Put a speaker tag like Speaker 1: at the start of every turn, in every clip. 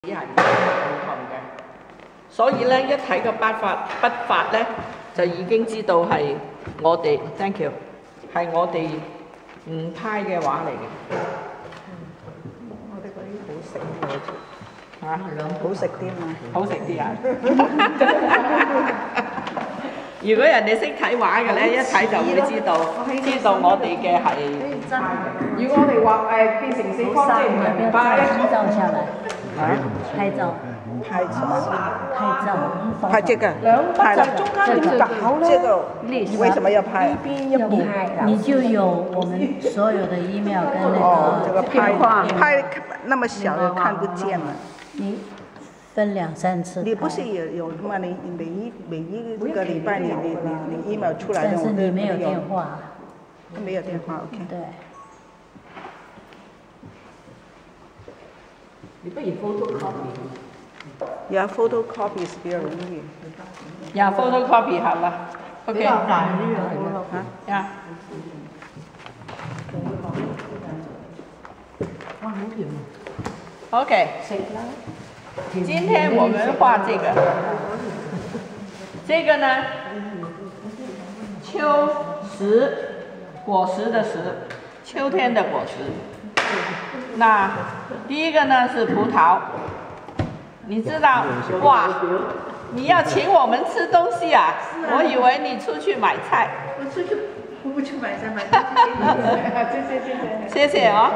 Speaker 1: 係唔同嘅，所以咧一睇個筆法咧，就已經知道係我哋 ，thank you， 係我哋吳派嘅畫嚟嘅。我哋嗰啲好食嘅嚇，好食啲嘛，好食啲啊！如果人哋識睇畫嘅咧，一睇就會知道我哋嘅係。如果我哋畫變成四方即係唔係明白咧？
Speaker 2: 拍照，
Speaker 3: 拍这个，
Speaker 1: 拍了，中间怎么搞呢？
Speaker 3: 这个为什么要拍？
Speaker 2: 你就有我们所有的 email 跟那
Speaker 3: 哦，这个
Speaker 2: 个
Speaker 3: 拍那么小的看不见了。
Speaker 2: 你分2、3次。
Speaker 3: 你不是有吗？你每一个礼拜你 email 出来的，
Speaker 2: 但是你没有电话。
Speaker 3: 没有电话 ，OK。
Speaker 2: 对。
Speaker 1: 你不如 photocopy。
Speaker 3: 呀 ，photocopy 是比較容易。
Speaker 1: 呀 ，photocopy 好了 ，OK。
Speaker 3: 比較快
Speaker 1: 啲呀。
Speaker 3: 哇，好甜
Speaker 1: 啊。OK。今天我们画这个，这个呢，秋实，果实的实，秋天的果实。那第一个呢是葡萄，你知道哇？你要请我们吃东西啊？我以为你出去买菜。
Speaker 3: 我不去买菜，买东西。
Speaker 1: 谢谢哦。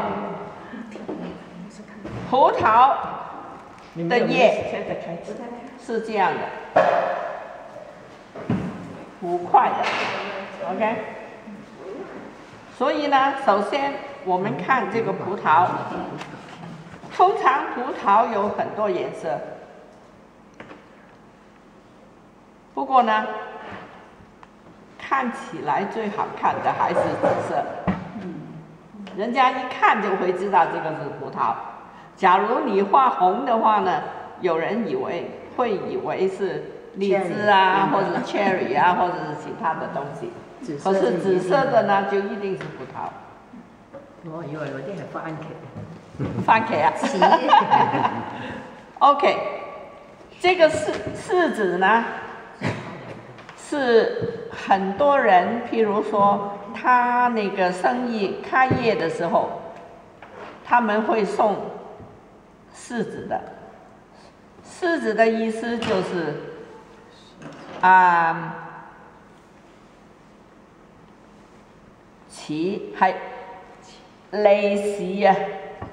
Speaker 1: 葡萄的叶是这样的，5块的 ，OK。所以呢，首先我们看这个葡萄，通常葡萄有很多颜色，不过呢，看起来最好看的还是紫色，人家一看就会知道这个是葡萄。假如你画红的话呢，有人会以为是荔枝啊，或者 cherry 啊，或者是其他的东西。可是紫色的呢，就一定是葡萄。
Speaker 4: 我以為嗰啲係番茄。
Speaker 1: 番茄啊。OK， 这个柿子呢，是很多人，譬如说他那个生意开业的时候，他们会送柿子的。柿子的意思就是係利是啊。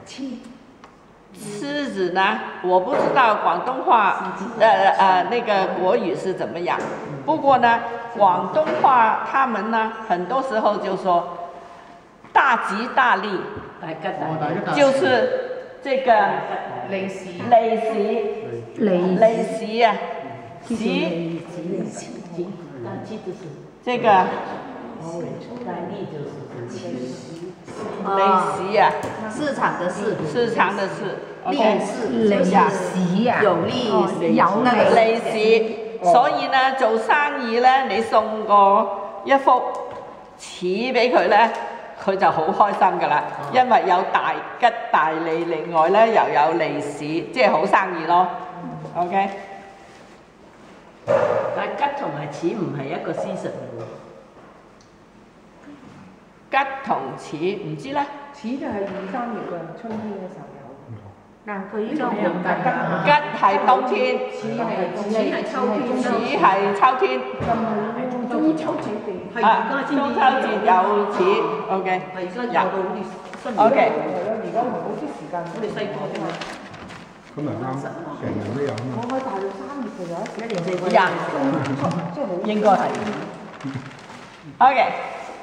Speaker 1: 柿子呢，我不知道广东话那个国语是怎么样。不过呢，广东话他们呢，很多时候就说大吉大利，就是这个利是啊，这个利是啊，
Speaker 4: 市场的
Speaker 1: 市，
Speaker 4: 利是呀，有那個
Speaker 1: 利是。所以呢，做生意呢，你送一幅紙俾佢呢，佢就好開心噶啦，因為有大吉大利，另外呢又有利是，即係好生意咯。OK。
Speaker 4: 但係吉同埋柿唔係一個 season 嚟喎。
Speaker 1: 吉同柿唔知咧。
Speaker 5: 柿就係2、3月嘅，春天嘅時候有。
Speaker 4: 但佢呢個唔係
Speaker 1: 吉係冬天，
Speaker 5: 柿係秋天。
Speaker 1: 柿係秋天。
Speaker 5: 中秋節地。
Speaker 1: 中秋節有柿 ，OK。
Speaker 4: 係而家有到好似新年。
Speaker 1: OK。
Speaker 5: 而家唔係好啲時間。
Speaker 4: 我哋細個啫嘛。
Speaker 6: 咁咪啱，成日都有啊嘛。
Speaker 5: 我喺大陸3月就有
Speaker 4: 1年4個月。
Speaker 5: 即係好。
Speaker 1: 應該係。OK。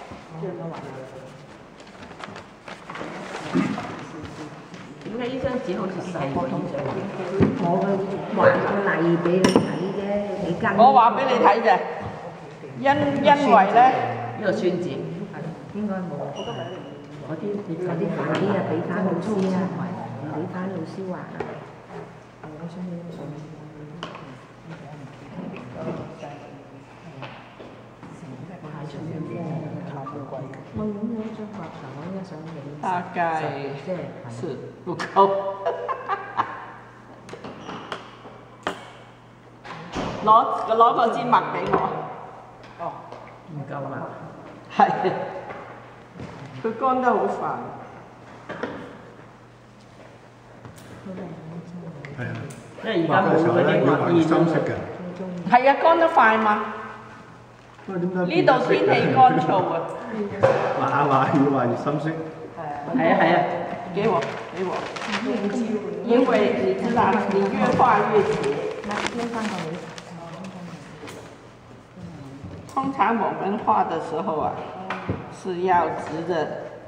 Speaker 4: 點解呢張紙好似細個咁樣？
Speaker 5: 我畫個例俾你睇啫，你跟。
Speaker 1: 我話俾你睇啫，因為咧
Speaker 4: 呢個宣紙
Speaker 5: 應該冇。嗰啲牌啊，俾翻老師啊，俾翻老師畫啊。我想呢個相。我擁有一張畫頭，我應該想影。
Speaker 1: 大概是不夠。 攞個支墨俾我。
Speaker 5: 哦，唔夠墨。
Speaker 1: 係，佢乾得好快。
Speaker 6: 係啊。
Speaker 5: 因為而家冇嗰啲墨
Speaker 6: 要深色嘅。
Speaker 1: 係啊，乾得快嘛。呢度天氣乾燥啊。
Speaker 6: 話要話越深色。
Speaker 1: 係啊，給我。因為你知道，你越畫越斜。通常我們畫的時候啊，是要直的，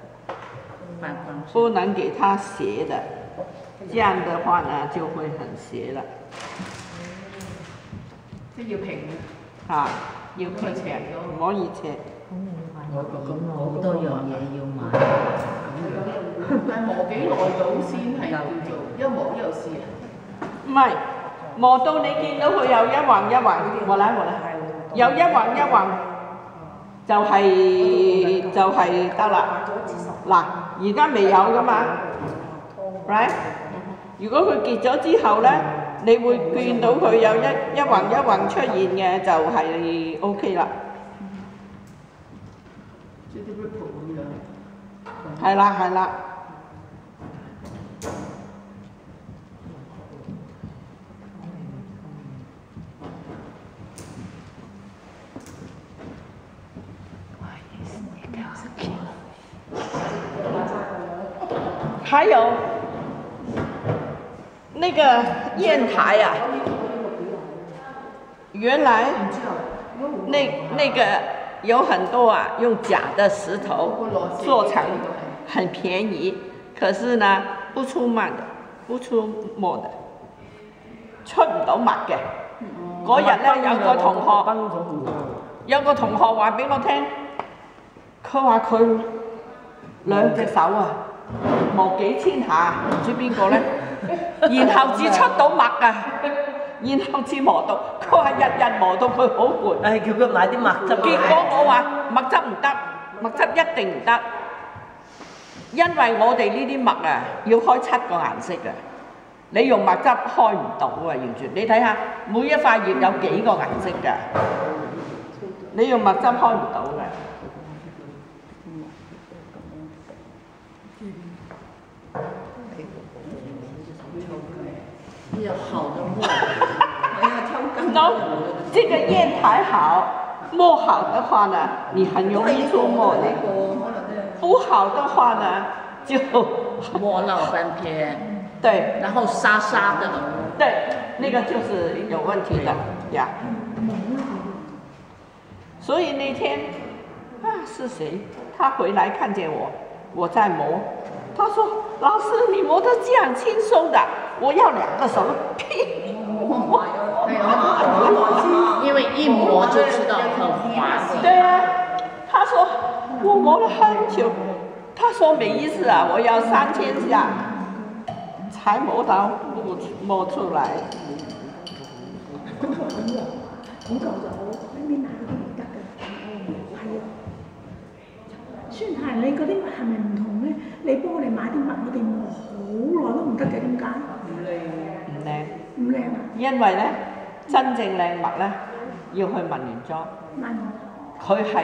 Speaker 1: 不能給它斜的，這樣的話呢就會很斜了。
Speaker 4: 即係要平
Speaker 1: 啊，要平嘅，唔可以斜。
Speaker 2: 咁我好多樣嘢要買。
Speaker 4: 但係磨幾耐到先係叫做一磨一路試啊？
Speaker 1: 唔係，磨到你見到佢有一橫一橫，我嚟，有一橫一橫就係得啦。嗱，而家未有噶嘛 ，right？ 如果佢結咗之後咧，你會見到佢有一橫一橫出現嘅，就係 OK 啦。
Speaker 4: 即係啲 ripple 咁樣。
Speaker 1: 係啦。还有那个砚台啊，原来那个有很多啊，用假的石头做成，很便宜，可是呢不出墨的，出唔到墨嘅。嗰日咧有個同學話俾我聽，佢話佢兩隻手啊磨幾千下，唔知邊個咧，然後至出到墨啊，然後至磨到，佢話日磨到佢好攰。
Speaker 5: 誒，叫佢買啲墨汁。
Speaker 1: 結果我話墨汁唔得，墨汁一定唔得，因為我哋呢啲墨啊要開7個顏色嘅，你用墨汁開唔到啊，完全。你睇下每一塊葉有幾個顏色㗎，你用墨汁開唔到嘅。
Speaker 2: 要好的墨。
Speaker 1: no， 這個砚台好，墨好的話呢，你很容易出墨的；不好的話呢，就
Speaker 2: 墨老半偏。
Speaker 1: 對，
Speaker 2: 然後沙沙的。
Speaker 1: 對，那個就是有問題的呀。所以那天啊，是誰？他回來看見我在磨，他說：“老師，你磨得這樣輕鬆的，我要2個手劈。”
Speaker 2: 因為一磨就知道很滑。
Speaker 1: 對啊，他說我磨了很久，他說沒意思啊，我要3000下才磨到磨出來。
Speaker 7: 孫太，你嗰啲墨係咪唔同咧？你幫我哋買啲墨，我哋磨好耐都唔得嘅，點解？唔靚啊！
Speaker 1: 因為咧，真正靚墨咧，要去文員莊。佢係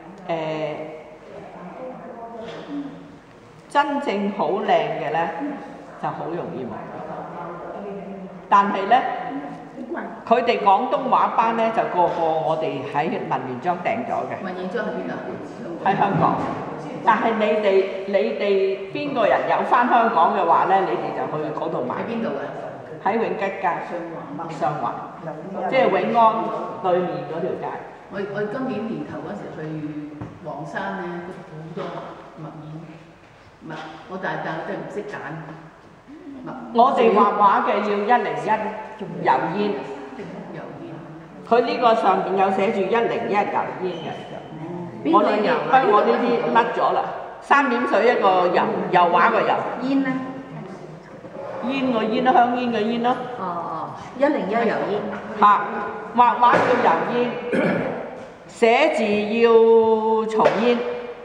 Speaker 1: 真正好靚嘅咧，就好容易磨。但係咧，佢哋廣東話班咧就個我哋喺文員莊訂咗嘅。
Speaker 4: 文員莊喺邊度？
Speaker 1: 喺香港。但係你哋邊個人有翻香港嘅話咧，你哋就去嗰度買。
Speaker 4: 喺邊度啊？
Speaker 1: 喺永吉街上環，即係永安對面嗰條街。
Speaker 4: 我今年年頭嗰時去黃山咧，都好多墨硯，我但係真係唔識揀墨。
Speaker 1: 我哋畫畫嘅要101油煙，佢呢個上邊有寫住101油煙嘅。我呢啲我呢啲甩咗啦，3點水一個油畫個油。
Speaker 2: 煙咧？
Speaker 1: 煙個煙咯，香煙嘅煙咯。
Speaker 2: 哦，101油煙。
Speaker 1: 嚇，畫畫叫油煙，寫字要松煙。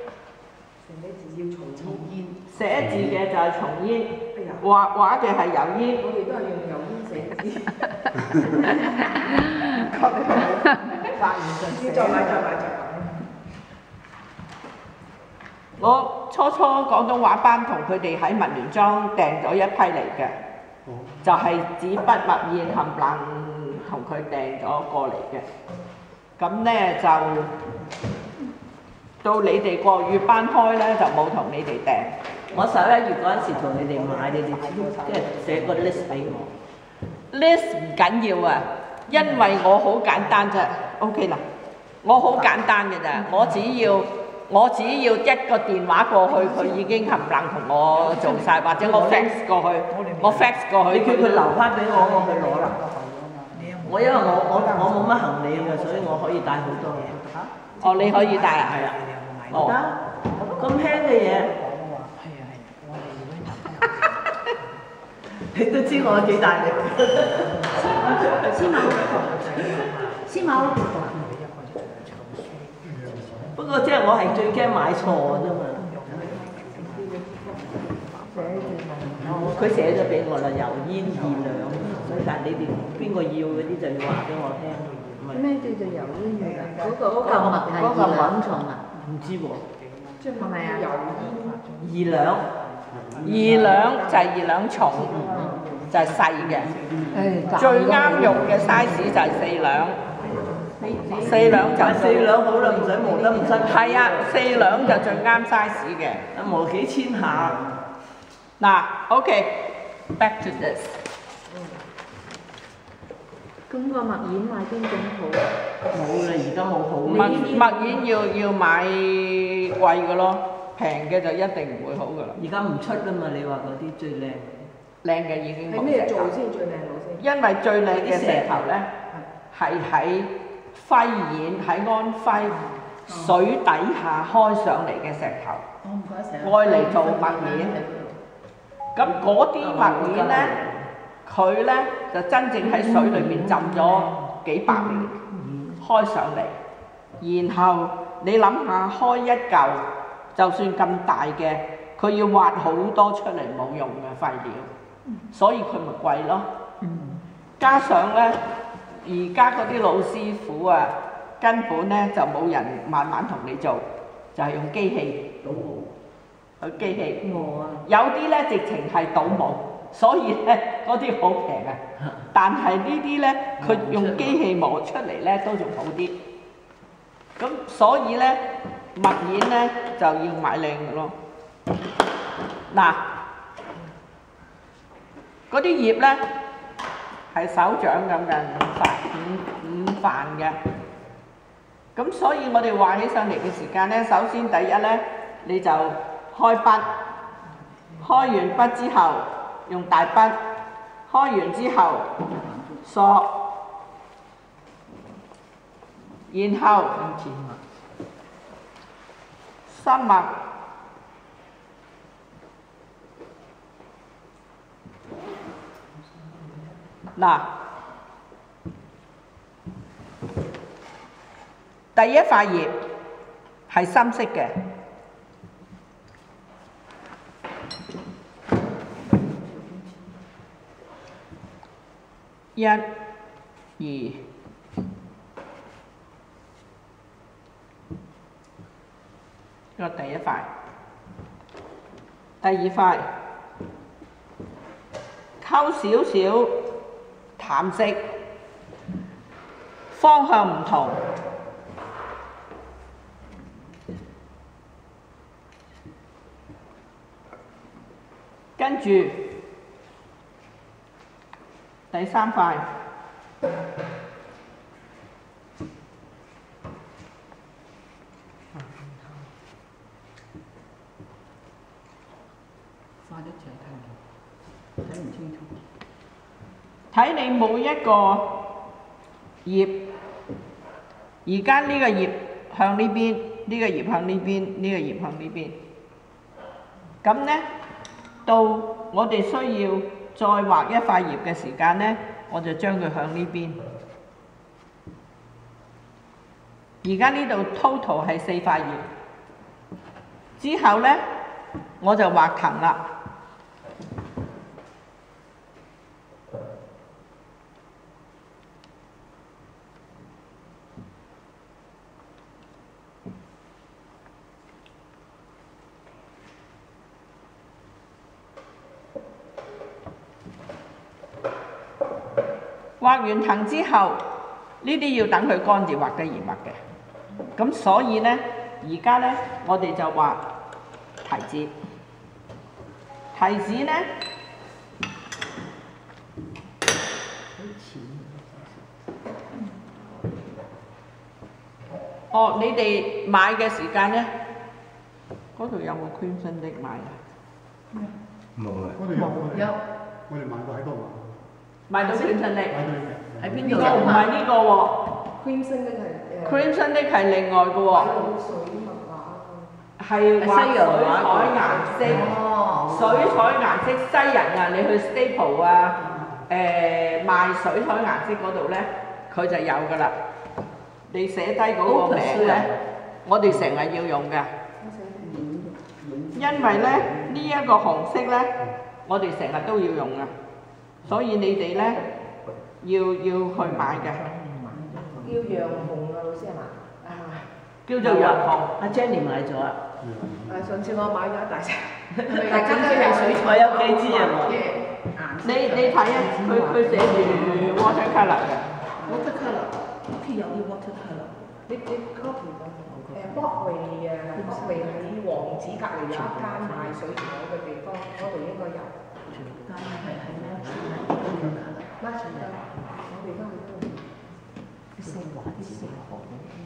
Speaker 1: 寫字嘅就係松煙，畫畫嘅係油煙。
Speaker 4: 我哋都係用油煙寫字。
Speaker 3: 覺你
Speaker 1: 發現就
Speaker 3: 再買再買再買。
Speaker 1: 我初廣東話班同佢哋喺文聯莊訂咗一批嚟嘅，就係紙筆墨硯冚唪唥同佢訂咗過嚟嘅。咁咧就到你哋國語班開咧，就冇同你哋訂。
Speaker 5: 我11月嗰陣時同你哋買，你哋即係寫個 list 俾我。
Speaker 1: list 唔緊要啊，因為我好簡單啫。OK 啦，我好簡單嘅咋，我只要一個電話過去，佢已經冚唪唥同我做晒，或者我 fax 過去，我 fax 過去，
Speaker 5: 你叫佢留翻俾我，我去攞啦。我因為我冇乜行李嘅，所以我可以帶好多嘢。
Speaker 1: 哦，你可以帶啊？
Speaker 5: 係啊。
Speaker 1: 哦。
Speaker 5: 咁輕嘅嘢。你都知我幾大力。
Speaker 2: 師母。
Speaker 5: 不過即係我係最驚買錯啫嘛。佢寫咗俾我啦，油煙2兩，所以但係你哋邊個要嗰啲就要話俾我聽。
Speaker 2: 咩叫做油煙2兩？嗰個麥係2兩重啊？
Speaker 5: 唔知喎。
Speaker 2: 係咪啊
Speaker 5: ？2兩。
Speaker 1: 2兩就係2兩重，就係細嘅。最啱用嘅 size 就係4兩。4兩就
Speaker 5: 4兩好啦，唔使磨得唔辛苦。
Speaker 1: 係啊，4兩就最啱 size 嘅。
Speaker 5: 磨幾千下。
Speaker 1: 嗱 ，OK，back to this。
Speaker 2: 咁個墨硯買邊種好？
Speaker 5: 冇啦，而家冇好。
Speaker 1: 墨硯要買貴嘅咯，平嘅就一定唔會好噶啦。
Speaker 5: 而家唔出啦嘛，你話嗰啲最靚。
Speaker 1: 靚嘅已經冇。
Speaker 3: 係咩做先最靚佬先？
Speaker 1: 因為最靚嘅石頭咧，係喺徽縣喺安徽水底下開上嚟嘅石頭，愛嚟做墨硯。咁嗰啲墨硯咧，佢咧就真正喺水裏面浸咗幾百年，開上嚟。然後你諗下，開一嚿就算咁大嘅，佢要挖好多出嚟冇用嘅廢料，所以佢咪貴咯。加上咧，而家嗰啲老師傅啊，根本咧就冇人慢慢同你做，就係用機器倒模，佢機器。有啲咧直情係倒模，所以咧嗰啲好平啊。但係呢啲咧，佢用機器磨出嚟咧都仲好啲。咁所以咧，墨硯咧就要買靚嘅咯。嗱，嗰啲葉咧係手掌咁嘅五瓣嘅。咁所以我哋畫起上嚟嘅時間咧，首先第一咧，你就開筆，開完筆之後用大筆，開完之後索，然後深墨，嗱，第一塊葉係深色嘅，一、二。個第一塊，第二塊溝少少淡色，方向唔同，跟住第三塊。睇你每一個葉，而家呢個葉向呢邊，呢個葉向呢邊，呢個葉向呢邊。咁呢，到我哋需要再畫一塊葉嘅時間呢，我就將佢向呢邊。而家呢度 total 係4塊葉，之後呢，我就畫藤啦。 畫完藤之後，呢啲要等佢乾至畫得嚴密嘅。咁所以呢，而家呢，我哋就畫提子。提子呢，哦，你哋買嘅時間呢，嗰度有冇 Crimson Lake 買啊？
Speaker 6: 冇啊。
Speaker 4: 有。
Speaker 6: 我哋買過喺度
Speaker 1: 買到 Crimson Lake
Speaker 4: 喺邊度？
Speaker 1: 唔係呢個喎。
Speaker 5: Crimson 呢係
Speaker 1: Crimson Lake 係另外嘅喎。係畫水彩顏色，水彩顏色西人啊！你去 Staple 啊，賣水彩顏色嗰度咧，佢就有㗎啦。你寫低嗰個名咧，我哋成日要用㗎。因為咧呢一個紅色咧，我哋成日都要用㗎，所以你哋咧要去買嘅。
Speaker 5: 叫洋紅啊，老師係嘛？
Speaker 1: 叫做洋紅。
Speaker 2: 阿 Jenny 買咗啊？
Speaker 5: 上次我買咗一大隻，
Speaker 4: 大家都係水彩，
Speaker 2: 有幾支啊？
Speaker 1: 你睇啊，佢寫住 watercolour 嘅。
Speaker 4: watercolour，屋企有啲 watercolour。
Speaker 5: 你 copy 咗？Broadway 喺王子隔離有一間賣水彩嘅地方，嗰度應該有。
Speaker 4: 但係咩？watercolour。
Speaker 5: 拉長㗎，我哋都係啲色畫啲色紅。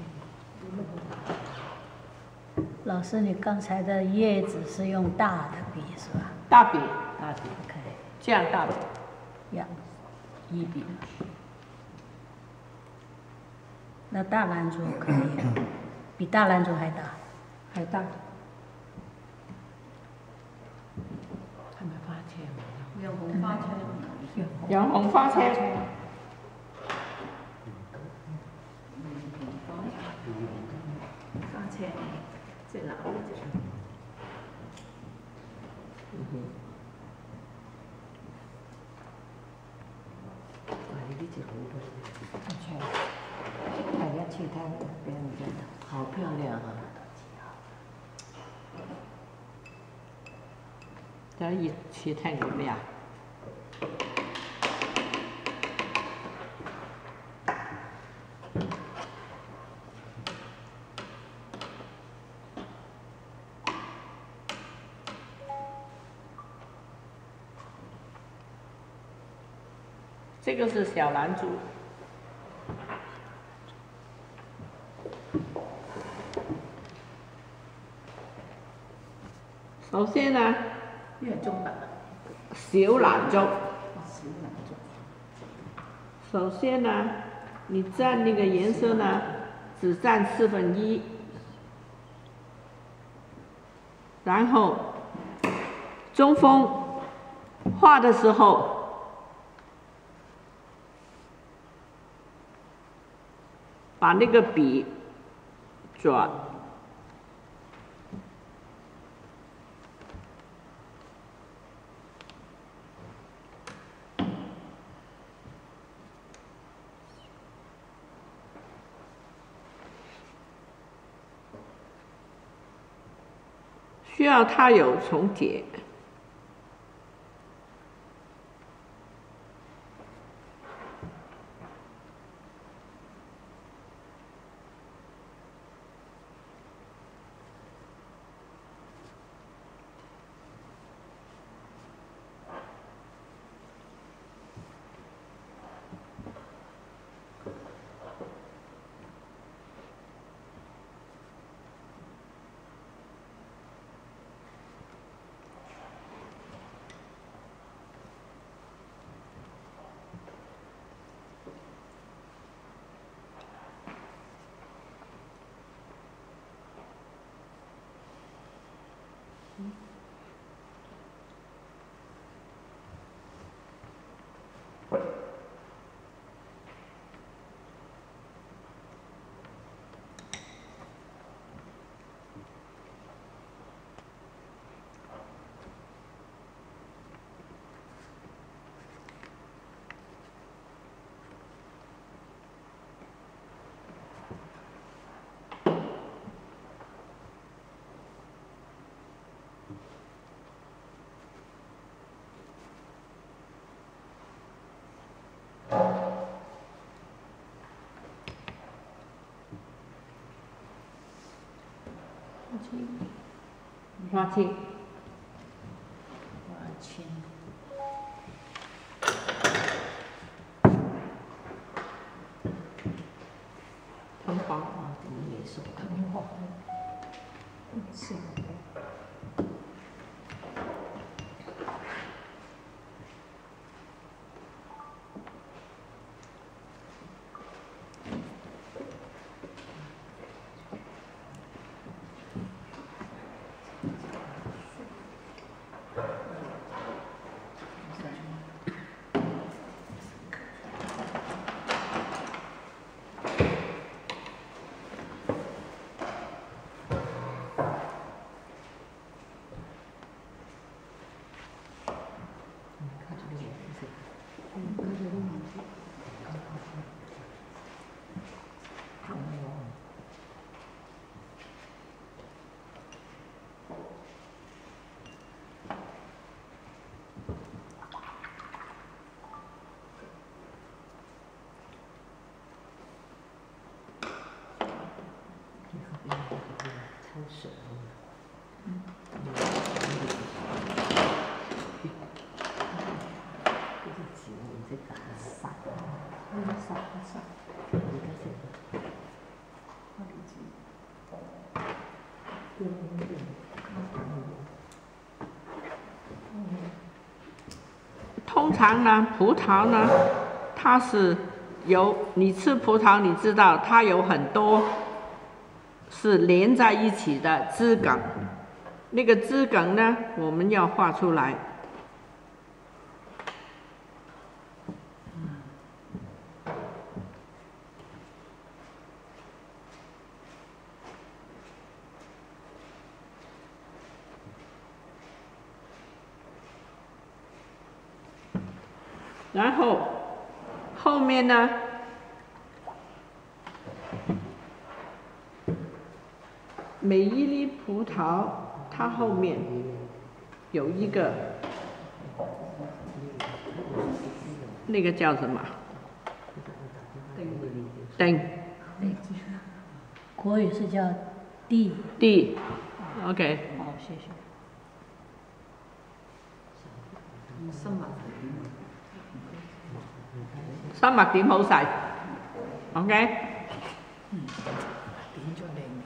Speaker 2: 老師，你剛才的葉子是用大的筆是吧？
Speaker 1: 大筆，
Speaker 2: 大筆 OK。
Speaker 1: 這樣大筆。
Speaker 2: 呀，一筆。那大蘭珠可以，比大蘭珠還大，還大。
Speaker 4: 係咪花車？洋紅花車。
Speaker 1: 洋紅花車。
Speaker 4: 花車，即係藍嗰隻。
Speaker 5: 呢啲字好多。第一次聽俾人聽，好漂亮啊！
Speaker 1: 第一次聽過咩啊？這個是小蘭珠。首先呢，
Speaker 4: 呢係中文。
Speaker 1: 小蘭珠。首先呢，你蘸那個顏色呢，只蘸1/4，然後中鋒畫的時候，把那個筆轉。需要它有重疊。 花青。
Speaker 2: 花青。
Speaker 1: 藤黄。
Speaker 5: 哦，點嘢熟咁學？是。
Speaker 1: 通常呢，葡萄呢，它是你吃葡萄，你知道它有很多是连在一起的枝梗，那个枝梗呢，我们要画出来。然后后面呢，每一粒葡萄它后面有一个那个叫什么？丁。
Speaker 2: 国语是叫地。
Speaker 1: 地 ，OK。
Speaker 2: 好，谢谢。
Speaker 1: 生物點好細 ，OK。
Speaker 3: 點咗靚嘅。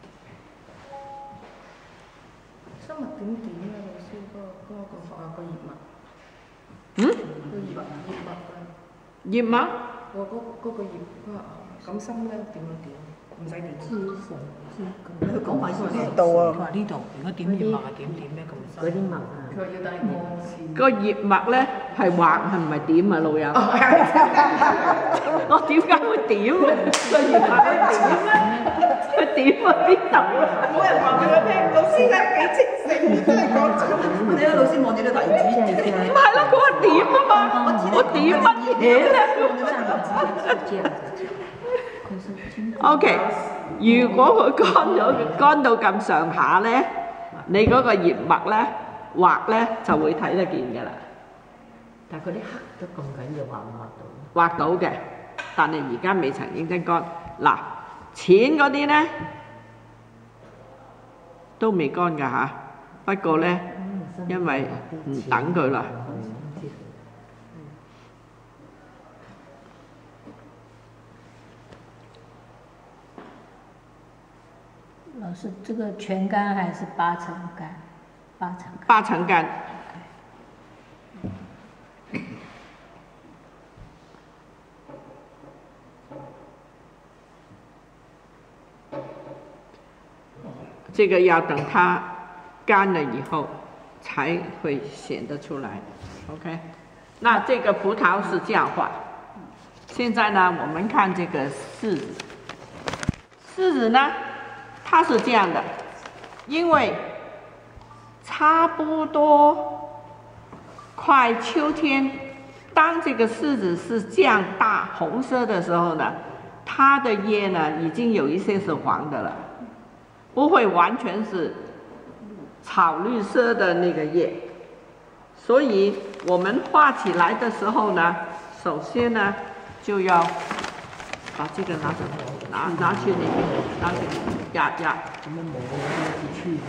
Speaker 3: 生物點啊，老師個葉脈。
Speaker 1: 嗯？葉脈？
Speaker 3: 嗰個葉，咁深咧點啊點？唔使點。
Speaker 5: 佢講快啲。
Speaker 3: 呢度啊。
Speaker 7: 佢話呢度，如果點葉脈啊點咩咁。
Speaker 5: 嗰啲脈啊。
Speaker 4: 佢話要帶光線。
Speaker 1: 個葉脈咧係畫係唔係點啊，老友？我點解會點啊？個葉脈係點咧？佢點啊邊度啊？
Speaker 3: 冇人話俾我聽，老師咧幾清醒，真係講真。你個老師望住啲提子。
Speaker 1: 唔係啦，佢話點啊嘛，我點乜嘢咧？OK， 如果佢乾到咁上下咧，你嗰個葉脈咧畫咧就會睇得見㗎啦。
Speaker 5: 但係嗰啲黑得咁緊要，畫唔畫到？
Speaker 1: 畫到嘅，但係而家未曾認真乾。嗱，淺嗰啲咧都未乾㗎嚇，不過咧因為唔等佢啦。
Speaker 2: 老師，這個全乾還是8成乾？8成乾。
Speaker 1: 8成乾。这个要等它干了以后才会显得出来 ，OK？ 那这个葡萄是这样画。现在呢，我们看这个柿子。柿子呢，它是这样的，因为差不多快秋天，当这个柿子是这样大红色的时候呢，它的叶呢已经有一些是黄的了。不会完全是草绿色的那个叶，所以我们画起来的时候呢，首先呢就要把这个拿走。 拿去那边，拿去壓。
Speaker 5: 咁樣冇啲刺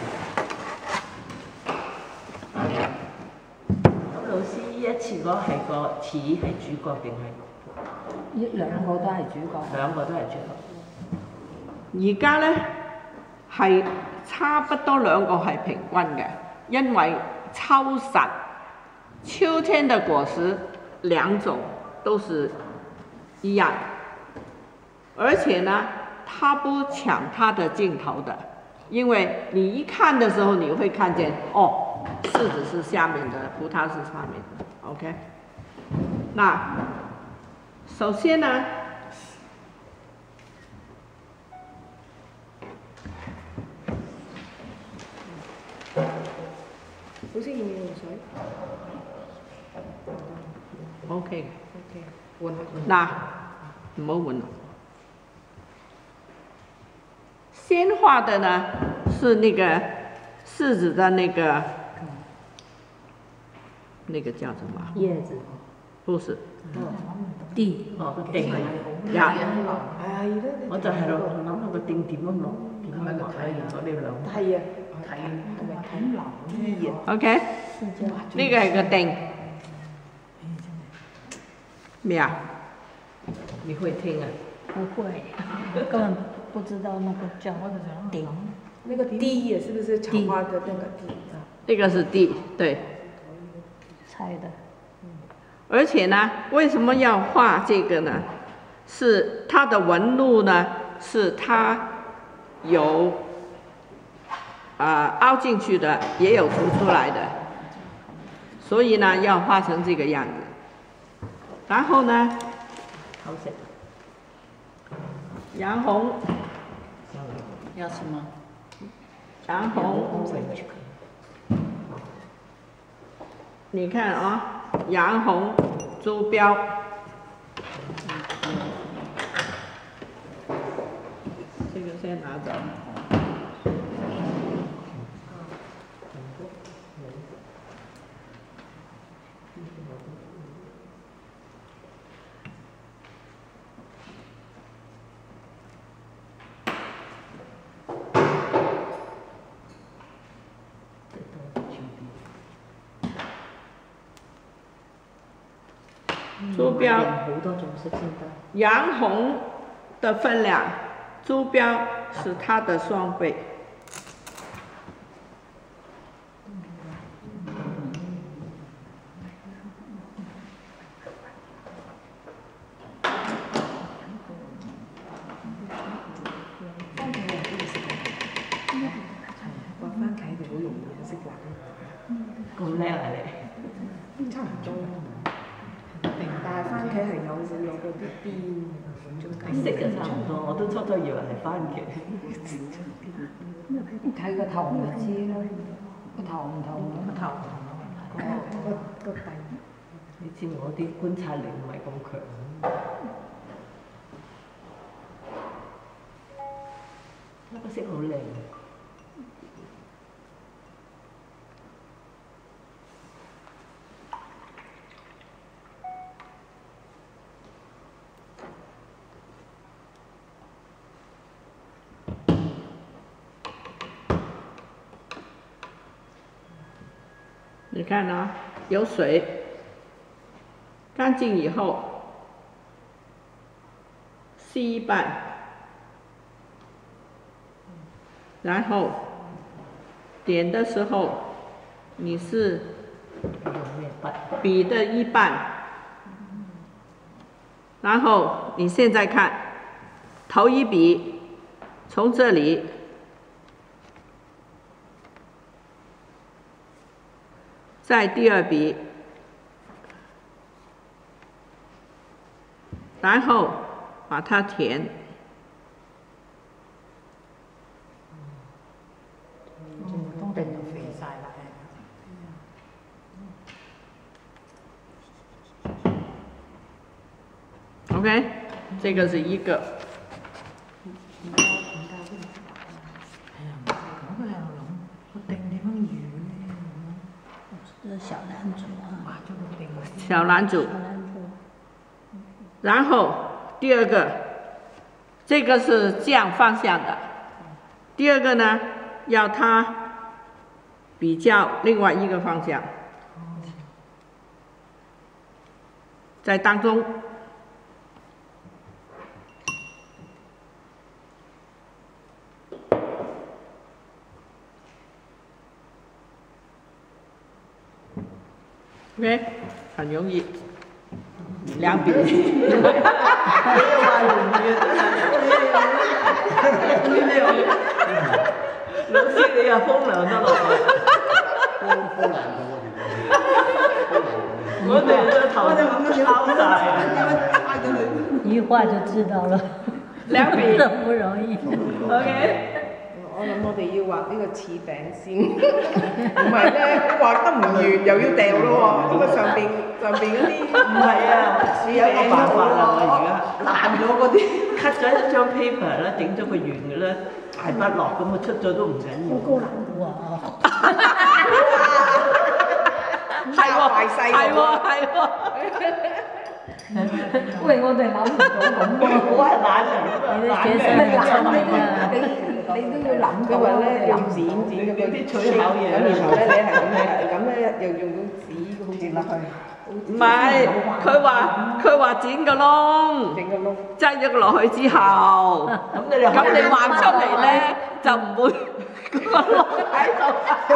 Speaker 5: 咁老師呢一次嗰係個似係主角定係？兩個都係主角。兩個都係主角。
Speaker 1: 而家咧係差不多兩個係平均嘅，因為秋實秋天的果實兩種都是一樣，而且呢，它不搶它的鏡頭的，因為你一看的時候，你會看見哦，柿子是下面的，葡萄是上面的 ，OK。那首先呢，
Speaker 5: 老師要唔要用水
Speaker 1: OK。
Speaker 5: ？OK，換下。
Speaker 1: 嗱，唔好換。先畫的呢是那個柿子的那個叫什麼？
Speaker 5: 葉子。
Speaker 1: 不是。
Speaker 2: 地。
Speaker 5: 哦，個定
Speaker 1: 呀。
Speaker 5: 係咯。我就係諗下個定點樣落，點樣落睇完嗰啲兩。係啊，睇係咪睇流啲嘢
Speaker 1: ？OK。呢個係個定。咩啊？你會聽啊？
Speaker 2: 不會，根本不知道那個叫頂。
Speaker 5: 那個地也是不是草花的那個地？
Speaker 1: 這個是地，對。
Speaker 2: 猜的。
Speaker 1: 而且呢，為什麼要畫這個呢？是它的紋路呢，是它有凹進去的，也有凸出來的，所以呢要畫成這個樣子。然後呢，
Speaker 5: 好食。
Speaker 1: 洋紅。
Speaker 2: 要什麼？
Speaker 1: 洋紅。你看啊，洋紅珠標。這個先拿走。珠標
Speaker 5: 好多種色先得。
Speaker 1: 洋紅的分量，珠標是它的雙倍。
Speaker 5: 畫番茄就好容易識畫。咁叻啊你！差唔多。但係番茄係有嗰啲邊，色就差唔多，我都初初以為係番茄。睇個頭咪知咯，個頭唔同。個頭。個底。你知我啲觀察力唔係咁強。呢個色好靚。
Speaker 1: 你看啊，有水，乾淨以後吸一半，然後點的時候你是筆的一半，然後你現在看頭一筆從這裡再第二筆，然後把它填。
Speaker 5: 都定到肥晒啦。
Speaker 1: OK， 這個是一個。
Speaker 2: 小蘭竹啊，
Speaker 1: 小蘭竹，然後第二個这个是这样方向的。第二个呢，要它比较另外一个方向，在当中。OK， 很容易，两笔。你又話容易老師你又風涼得落去。風涼到我哋都頭抄晒，
Speaker 2: 一畫就知道了。
Speaker 1: 兩筆
Speaker 2: 都不容易。
Speaker 1: OK。
Speaker 5: 我諗我哋要畫呢個翅餅先，唔係咧畫得唔完又要掉咯喎，咁啊上邊嗰啲
Speaker 1: 唔係啊，有一個辦法啦，我而家爛咗嗰啲 cut 咗一張 paper 咧，整咗個圓嘅咧，大筆落咁啊出咗都唔緊要。
Speaker 2: 好高難度啊！
Speaker 5: 係喎，係喎，係喎。
Speaker 2: 喂，我哋諗唔到咁喎，
Speaker 1: 我係懶人，
Speaker 2: 你啲學生聰明啊！
Speaker 5: 你都要諗嘅話咧，要剪咁樣啲取巧嘢，然後咧你係咁咧，又用到紙好似落去。
Speaker 1: 唔係，佢話剪個窿，擠咗個落去之後，咁你畫出嚟咧就唔會個窿喺度。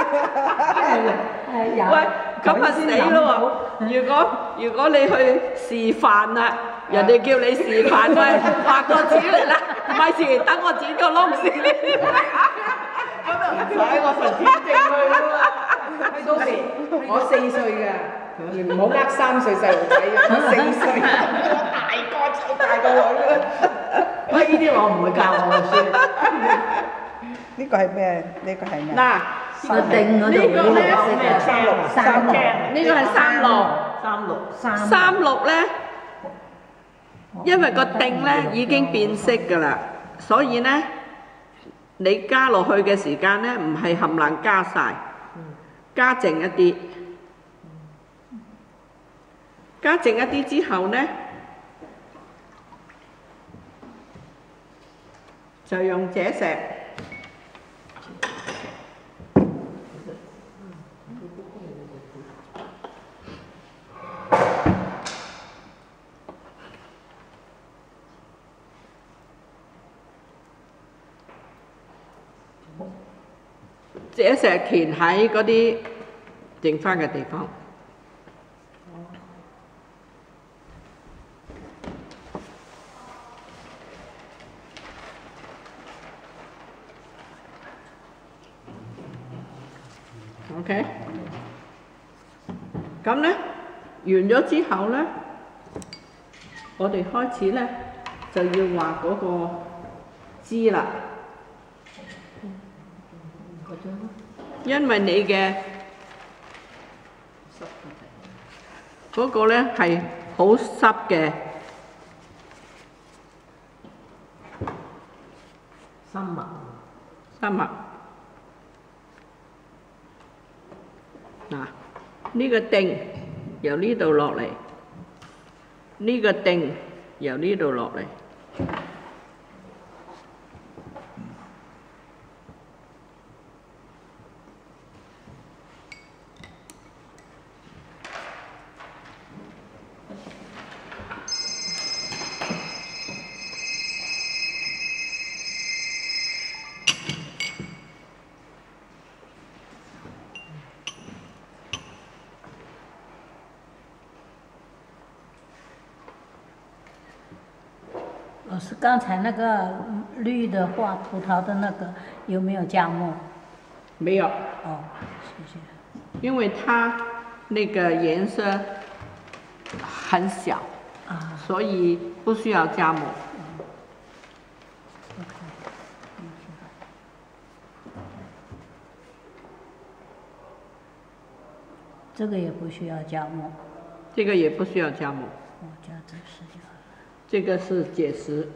Speaker 1: 喂，咁啊死咯喎！如果你去示範啦，人哋叫你示範喂，畫個紙嚟啦，咪時等我剪個窿先。咁就唔使我實踐證去啦。
Speaker 5: 到時我4歲㗎，唔好呃3歲細路仔啊！我4歲，大個仔大個女啦。
Speaker 1: 喂，呢啲我唔會教我嘅書。
Speaker 3: 呢個係咩？呢個係咩？
Speaker 1: 嗱，
Speaker 2: 個定嗰度呢個
Speaker 1: 三呢個係36咧，因為個定咧已經變色㗎啦，所以咧你加落去嘅時間咧唔係冚唪唥加晒，加剩一啲，加剩一啲之後咧，就用這石。這石填喺嗰啲剩翻嘅地方。OK， 咁咧完咗之後咧，我哋開始咧就要畫嗰個枝啦。因為你嘅嗰個咧係好濕嘅生物。嗱，呢個定由呢度落嚟，呢個定由呢度落嚟。
Speaker 2: 老师，刚才那个绿的画葡萄的那个有没有加墨？
Speaker 1: 没有。
Speaker 2: 哦，谢谢。
Speaker 1: 因为它那个颜色很小，所以不需要加墨。
Speaker 2: 这个也不需要加墨。
Speaker 1: 这个也不需要加墨。
Speaker 2: 哦，加这是就好了。
Speaker 1: 这个是解石。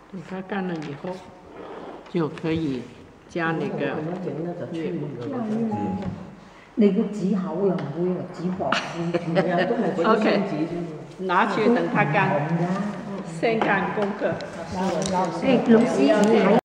Speaker 1: 等它干了以后，就可以加那个月木。
Speaker 8: 你個紙厚又唔會啊，紙薄會。
Speaker 1: OK， 拿去等它干，先干功课。
Speaker 8: 誒，老師，你睇